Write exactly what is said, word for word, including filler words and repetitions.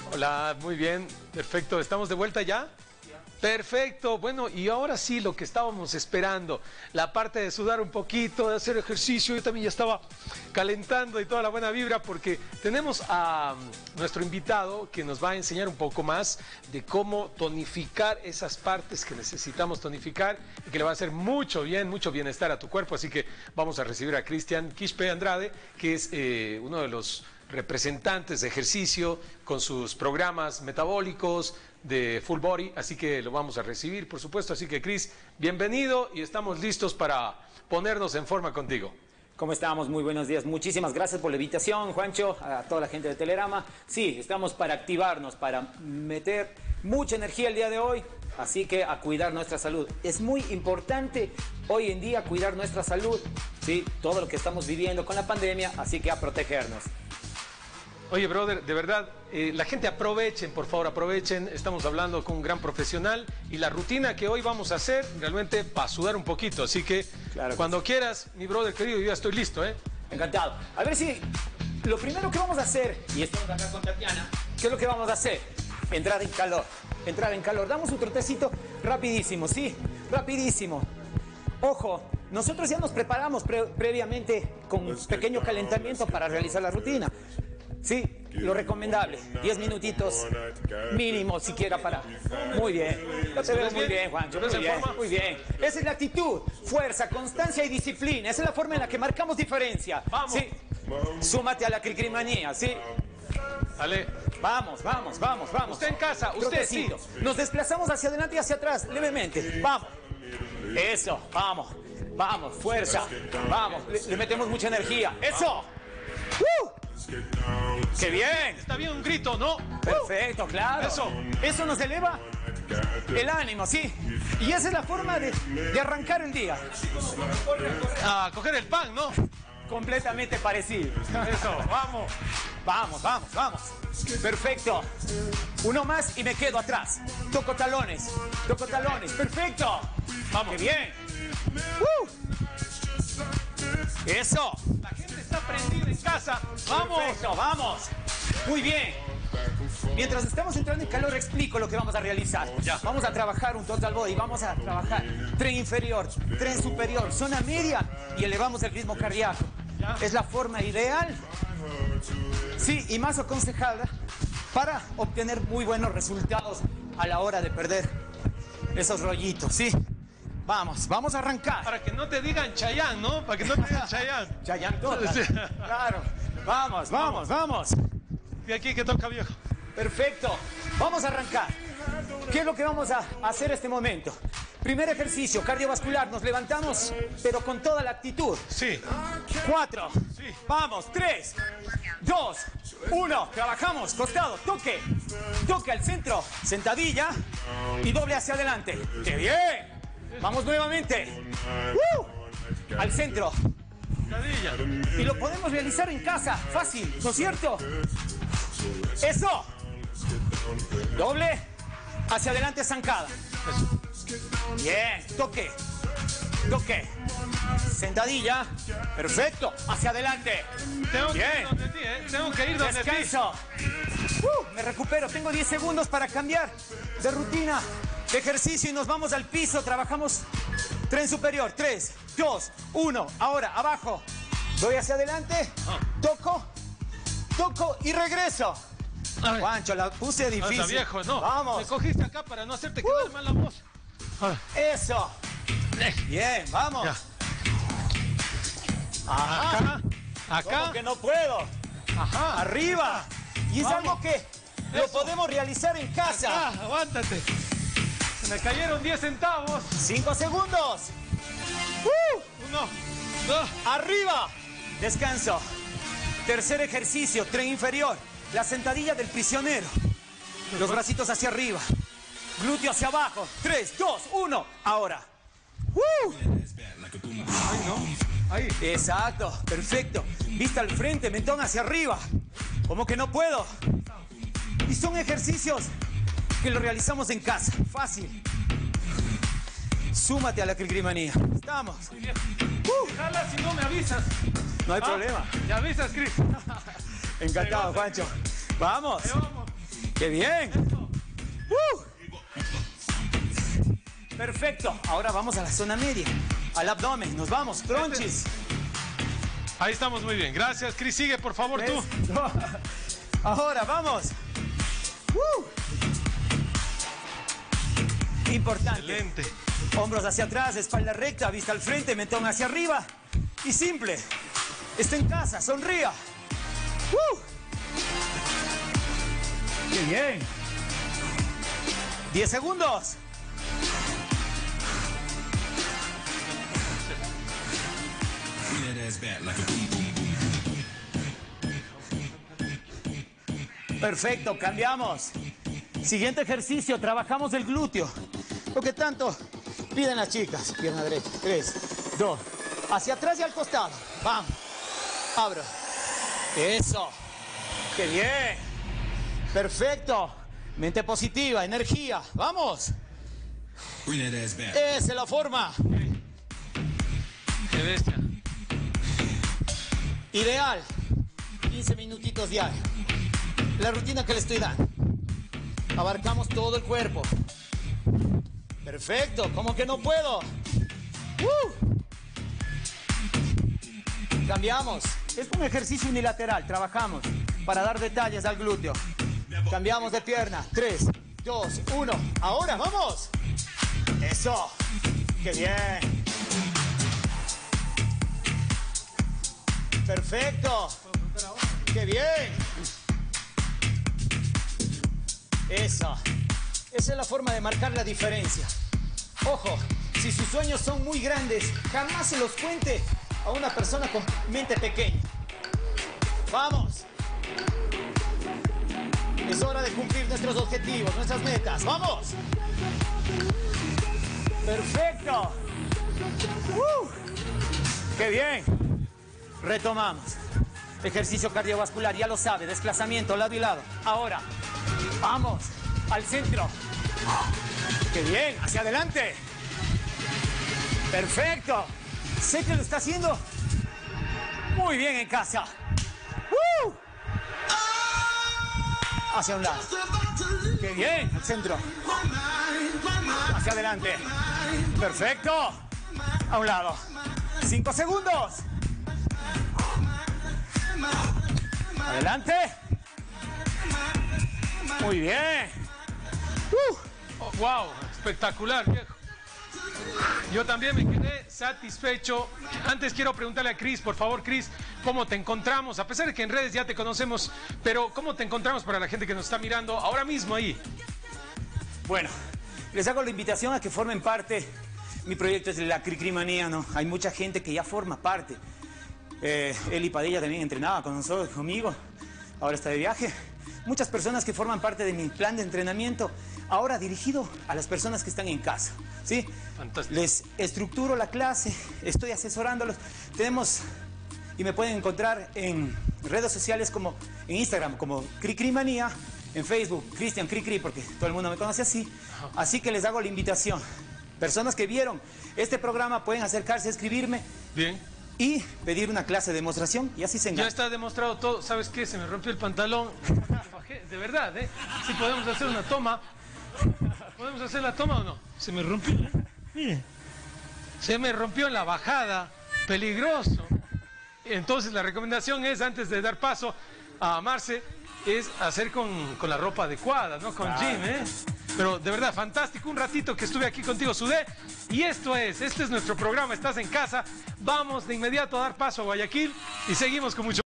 Hola, muy bien, perfecto. ¿Estamos de vuelta ya? Perfecto, bueno, y ahora sí lo que estábamos esperando, la parte de sudar un poquito, de hacer ejercicio. Yo también ya estaba calentando y toda la buena vibra porque tenemos a nuestro invitado que nos va a enseñar un poco más de cómo tonificar esas partes que necesitamos tonificar y que le va a hacer mucho bien, mucho bienestar a tu cuerpo. Así que vamos a recibir a Cristian Quispe Andrade, que es eh, uno de los representantes de ejercicio con sus programas metabólicos de Full Body, así que lo vamos a recibir, por supuesto. Así que, Cris, bienvenido y estamos listos para ponernos en forma contigo. ¿Cómo estamos? Muy buenos días. Muchísimas gracias por la invitación, Juancho, a toda la gente de Telerama. Sí, estamos para activarnos, para meter mucha energía el día de hoy, así que a cuidar nuestra salud. Es muy importante hoy en día cuidar nuestra salud, sí, todo lo que estamos viviendo con la pandemia, así que a protegernos. Oye, brother, de verdad, eh, la gente aprovechen, por favor, aprovechen. Estamos hablando con un gran profesional y la rutina que hoy vamos a hacer realmente para sudar un poquito. Así que, claro que cuando sí. quieras, mi brother querido, yo ya estoy listo, ¿eh? Encantado. A ver si lo primero que vamos a hacer, y estamos acá con Tatiana, ¿qué es lo que vamos a hacer? Entrar en calor, entrar en calor. Damos un trotecito rapidísimo, ¿sí? Rapidísimo. Ojo, nosotros ya nos preparamos pre previamente con un pequeño calentamiento para realizar la rutina. Sí, lo recomendable, diez minutitos mínimo siquiera para... Muy bien, lo te veo muy bien, Juancho, muy bien, muy bien. Esa es la actitud, fuerza, constancia y disciplina. Esa es la forma en la que marcamos diferencia. Vamos. Sí, súmate a la cricrimanía, ¿sí? Dale. Vamos, vamos, vamos, vamos. Usted en casa, usted sí. Nos desplazamos hacia adelante y hacia atrás, levemente. Vamos. Eso, vamos, vamos, fuerza. Vamos, le, le metemos mucha energía. ¡Eso! ¡Uh! ¡Qué bien! Está bien un grito, ¿no? Perfecto, claro. Eso. Eso nos eleva el ánimo, ¿sí? Y esa es la forma de, de arrancar el día. A coger el pan, ¿no? Completamente parecido. Eso, vamos. Vamos, vamos, vamos. Perfecto. Uno más y me quedo atrás. Toco talones, toco talones. Perfecto. Vamos. ¡Qué bien! ¡Uh! ¡Eso! La gente está prendida en casa. ¡Vamos! Perfecto, vamos. Muy bien. Mientras estamos entrando en calor, explico lo que vamos a realizar. Ya. Vamos a trabajar un total body. Vamos a trabajar tren inferior, tren superior, zona media y elevamos el ritmo cardíaco. Ya. Es la forma ideal, sí, y más aconsejada para obtener muy buenos resultados a la hora de perder esos rollitos, ¿sí? Vamos, vamos a arrancar. Para que no te digan Chayán, ¿no? Para que no te digan Chayán. Chayán toca. Sí. Claro. Vamos, vamos, vamos. Y aquí que toca, viejo. Perfecto. Vamos a arrancar. ¿Qué es lo que vamos a hacer este momento? Primer ejercicio cardiovascular. Nos levantamos, pero con toda la actitud. Sí. Cuatro. Sí. Vamos. Tres. Dos. Uno. Trabajamos. Costado. Toque. Toque al centro. Sentadilla. Y doble hacia adelante. ¡Qué bien! Vamos nuevamente. ¡Uh! Al centro. Cadilla. Y lo podemos realizar en casa. Fácil, ¿no es cierto? Eso. Doble. Hacia adelante, zancada. Bien. Toque. Toque. Sentadilla. Perfecto. Hacia adelante. Tengo Bien. que ir donde ti, ¿eh? Tengo que ir donde ti. Descanso. Uh, me recupero. Tengo diez segundos para cambiar de rutina de ejercicio y nos vamos al piso. Trabajamos tren superior. tres, dos, uno. Ahora, abajo. Voy hacia adelante. Toco. Toco y regreso. Ay. Juancho, la puse difícil. Anda, viejo, no. Vamos. Me cogiste acá para no hacerte quedar Uh. mal la voz. Eso. Bien, vamos. Ya. Ajá. Acá. Acá. ¿Cómo que no puedo? Ajá. Arriba. Y es Vamos. algo que lo Eso. podemos realizar en casa. Ah, aguántate. Se me cayeron diez centavos. Cinco segundos. Uh, Uno, dos. arriba. Descanso. Tercer ejercicio, tren inferior. La sentadilla del prisionero. Los bracitos hacia arriba. Glúteo hacia abajo. Tres, dos, uno. Ahora. Uh. Ay, no. Ahí. Exacto. Perfecto. Vista al frente, mentón hacia arriba. ¿Cómo que no puedo? Y son ejercicios que lo realizamos en casa. Fácil. Súmate a la cricrimanía. Estamos. Uh, jala si no me avisas. No hay Ah, problema. Me avisas, Cris. Encantado, Juancho. Vamos. Ahí vamos. ¡Qué bien! ¡Uh! Perfecto. Ahora vamos a la zona media. Al abdomen. Nos vamos. Tronchis. Ahí estamos muy bien. Gracias, Cris. Sigue, por favor, tú. Ahora, vamos. ¡Uh! Importante. Excelente. Hombros hacia atrás, espalda recta, vista al frente, mentón hacia arriba. Y simple. Está en casa, sonría. ¡Uh! ¡Qué bien! diez segundos. Perfecto, cambiamos. Siguiente ejercicio, trabajamos el glúteo. Lo que tanto piden las chicas. Pierna derecha. Tres, dos. Hacia atrás y al costado. Vamos. Abro. Eso. ¡Qué bien! Perfecto. Mente positiva, energía. ¡Vamos! Esa es la forma. Qué bestia. Ideal. quince minutitos diarios. La rutina que le estoy dando. Abarcamos todo el cuerpo. Perfecto. ¿Cómo que no puedo? ¡Uh! Cambiamos. Es un ejercicio unilateral. Trabajamos para dar detalles al glúteo. Cambiamos de pierna. Tres, dos, uno. Ahora, vamos. Eso. ¡Qué bien! Perfecto. ¡Qué bien! Eso. Esa es la forma de marcar la diferencia. Ojo, si sus sueños son muy grandes, jamás se los cuente a una persona con mente pequeña. ¡Vamos! Es hora de cumplir nuestros objetivos, nuestras metas. ¡Vamos! ¡Perfecto! ¡Uh! ¡Qué bien! Retomamos. Ejercicio cardiovascular, ya lo sabe, desplazamiento lado y lado. Ahora, vamos al centro. ¡Qué bien! ¡Hacia adelante! ¡Perfecto! Sé que lo está haciendo muy bien en casa. ¡Uh! Hacia un lado. ¡Qué bien! Al centro. Hacia adelante. ¡Perfecto! A un lado. Cinco segundos. Adelante. Muy bien. Uh. Oh, wow, espectacular, viejo. Yo también me quedé satisfecho. Antes quiero preguntarle a Cris, por favor, Cris, ¿cómo te encontramos? A pesar de que en redes ya te conocemos, pero ¿cómo te encontramos para la gente que nos está mirando ahora mismo ahí? Bueno, les hago la invitación a que formen parte. Mi proyecto es la Cricrimanía, ¿no? Hay mucha gente que ya forma parte. Eh, Eli Padilla también entrenaba con nosotros, conmigo. Ahora está de viaje. Muchas personas que forman parte de mi plan de entrenamiento, ahora dirigido a las personas que están en casa, ¿sí? Fantástico. Les estructuro la clase, estoy asesorándolos. Tenemos, y me pueden encontrar en redes sociales como en Instagram, como Cricrimanía, en Facebook, Cristian Cricri, porque todo el mundo me conoce así. Así que les hago la invitación. Personas que vieron este programa pueden acercarse a escribirme. Bien. Y pedir una clase de demostración y así se engancha. Ya está demostrado todo. ¿Sabes qué? Se me rompió el pantalón. De verdad, ¿eh? Si podemos hacer una toma. ¿Podemos hacer la toma o no? Se me rompió. Mire. Se me rompió en la bajada. Peligroso. Entonces la recomendación es, antes de dar paso a Marce, es hacer con, con la ropa adecuada, ¿no? Con jean, ¿eh? Pero de verdad, fantástico. Un ratito que estuve aquí contigo, sudé. Y esto es, este es nuestro programa. Estás en casa. Vamos de inmediato a dar paso a Guayaquil y seguimos con mucho.